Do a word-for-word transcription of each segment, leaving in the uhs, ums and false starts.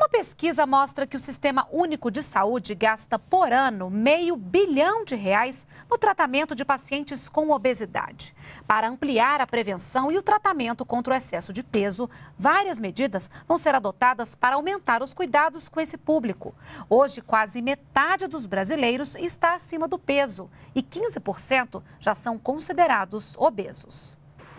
Uma pesquisa mostra que o Sistema Único de Saúde gasta por ano meio bilhão de reais no tratamento de pacientes com obesidade. Para ampliar a prevenção e o tratamento contra o excesso de peso, várias medidas vão ser adotadas para aumentar os cuidados com esse público. Hoje, quase metade dos brasileiros está acima do peso e quinze por cento já são considerados obesos.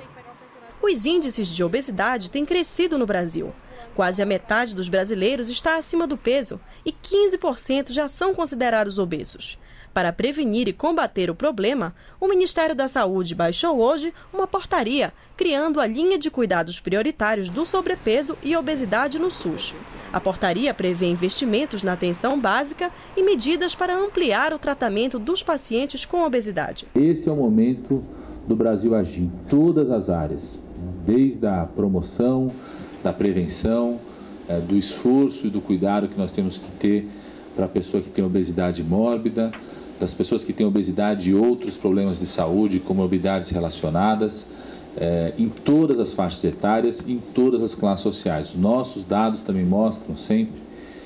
Os índices de obesidade têm crescido no Brasil. Quase a metade dos brasileiros está acima do peso e quinze por cento já são considerados obesos. Para prevenir e combater o problema, o Ministério da Saúde baixou hoje uma portaria criando a linha de cuidados prioritários do sobrepeso e obesidade no SUS. A portaria prevê investimentos na atenção básica e medidas para ampliar o tratamento dos pacientes com obesidade. Esse é o momento do Brasil agir em todas as áreas, desde a promoção, da prevenção, do esforço e do cuidado que nós temos que ter para a pessoa que tem obesidade mórbida, das pessoas que têm obesidade e outros problemas de saúde, comorbidades relacionadas, é, em todas as faixas etárias, em todas as classes sociais. Nossos dados também mostram sempre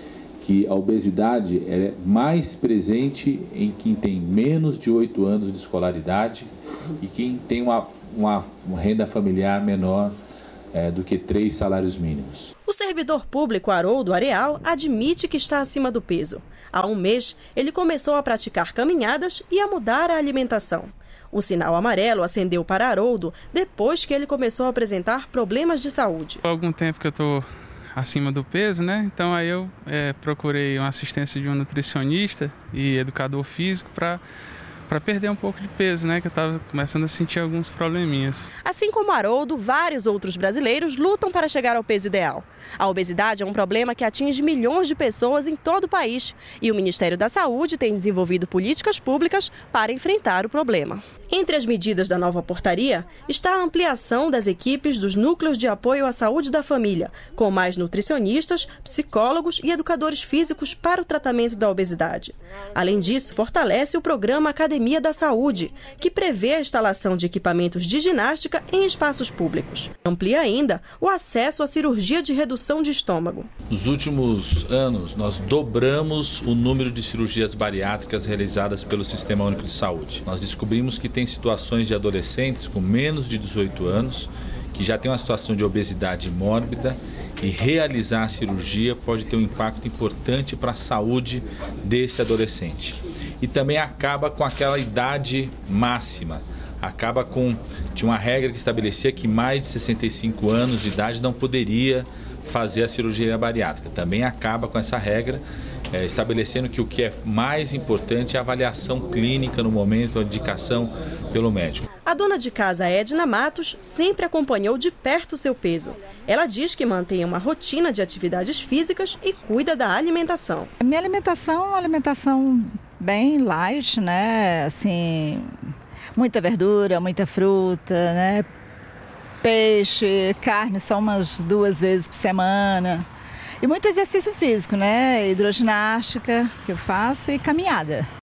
que a obesidade é mais presente em quem tem menos de oito anos de escolaridade e quem tem uma, uma, uma renda familiar menor É, do que três salários mínimos. O servidor público Haroldo Areal admite que está acima do peso. Há um mês, ele começou a praticar caminhadas e a mudar a alimentação. O sinal amarelo acendeu para Haroldo depois que ele começou a apresentar problemas de saúde. Há algum tempo que eu estou acima do peso, né? Então aí eu é, procurei uma assistência de um nutricionista e educador físico para para perder um pouco de peso, né? Que eu estava começando a sentir alguns probleminhas. Assim como Haroldo, vários outros brasileiros lutam para chegar ao peso ideal. A obesidade é um problema que atinge milhões de pessoas em todo o país e o Ministério da Saúde tem desenvolvido políticas públicas para enfrentar o problema. Entre as medidas da nova portaria está a ampliação das equipes dos núcleos de apoio à saúde da família, com mais nutricionistas, psicólogos e educadores físicos para o tratamento da obesidade. Além disso, fortalece o programa Academia da Saúde, que prevê a instalação de equipamentos de ginástica em espaços públicos. Amplia ainda o acesso à cirurgia de redução de estômago. Nos últimos anos, nós dobramos o número de cirurgias bariátricas realizadas pelo Sistema Único de Saúde. Nós descobrimos que tem situações de adolescentes com menos de dezoito anos que já tem uma situação de obesidade mórbida e realizar a cirurgia pode ter um impacto importante para a saúde desse adolescente. E também acaba com aquela idade máxima, acaba com tinha uma regra que estabelecia que mais de sessenta e cinco anos de idade não poderia fazer a cirurgia bariátrica. Também acaba com essa regra, É, estabelecendo que o que é mais importante é a avaliação clínica no momento, a indicação pelo médico. A dona de casa Edna Matos sempre acompanhou de perto seu peso. Ela diz que mantém uma rotina de atividades físicas e cuida da alimentação. A minha alimentação é uma alimentação bem light, né? Assim, muita verdura, muita fruta, né? Peixe, carne só umas duas vezes por semana. E muito exercício físico, né? Hidroginástica que eu faço e caminhada.